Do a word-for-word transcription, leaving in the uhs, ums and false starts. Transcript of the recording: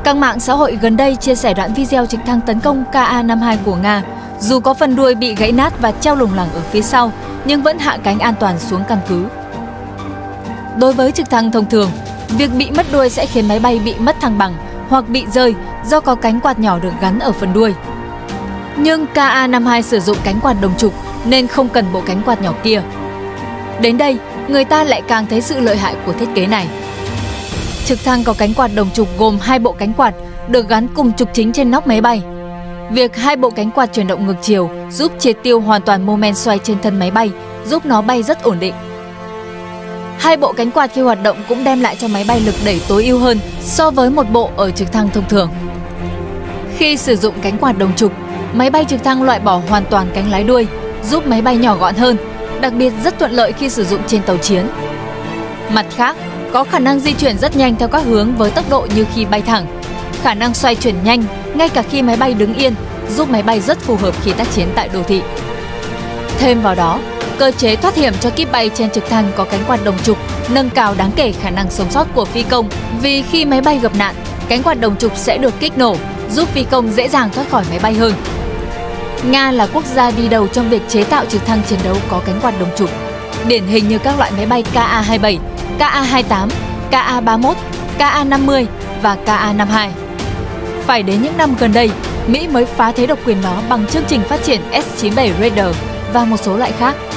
Các mạng xã hội gần đây chia sẻ đoạn video trực thăng tấn công Ka A năm mươi hai của Nga. Dù có phần đuôi bị gãy nát và treo lủng lẳng ở phía sau, nhưng vẫn hạ cánh an toàn xuống căn cứ. Đối với trực thăng thông thường, việc bị mất đuôi sẽ khiến máy bay bị mất thăng bằng hoặc bị rơi do có cánh quạt nhỏ được gắn ở phần đuôi. Nhưng Ka A năm mươi hai sử dụng cánh quạt đồng trục nên không cần bộ cánh quạt nhỏ kia. Đến đây, người ta lại càng thấy sự lợi hại của thiết kế này. Trực thăng có cánh quạt đồng trục gồm hai bộ cánh quạt được gắn cùng trục chính trên nóc máy bay. Việc hai bộ cánh quạt chuyển động ngược chiều giúp triệt tiêu hoàn toàn mô men xoay trên thân máy bay, giúp nó bay rất ổn định. Hai bộ cánh quạt khi hoạt động cũng đem lại cho máy bay lực đẩy tối ưu hơn so với một bộ ở trực thăng thông thường. Khi sử dụng cánh quạt đồng trục, máy bay trực thăng loại bỏ hoàn toàn cánh lái đuôi, giúp máy bay nhỏ gọn hơn, đặc biệt rất thuận lợi khi sử dụng trên tàu chiến. Mặt khác, có khả năng di chuyển rất nhanh theo các hướng với tốc độ như khi bay thẳng, khả năng xoay chuyển nhanh ngay cả khi máy bay đứng yên, giúp máy bay rất phù hợp khi tác chiến tại đô thị. Thêm vào đó, cơ chế thoát hiểm cho kíp bay trên trực thăng có cánh quạt đồng trục nâng cao đáng kể khả năng sống sót của phi công, vì khi máy bay gặp nạn, cánh quạt đồng trục sẽ được kích nổ, giúp phi công dễ dàng thoát khỏi máy bay hơn. Nga là quốc gia đi đầu trong việc chế tạo trực thăng chiến đấu có cánh quạt đồng trục, điển hình như các loại máy bay Ka A hai mươi bảy, Ka A hai mươi tám, Ka A ba mươi mốt, Ka A năm mươi và Ka A năm mươi hai. Phải đến những năm gần đây, Mỹ mới phá thế độc quyền nó bằng chương trình phát triển S chín mươi bảy Raider và một số loại khác.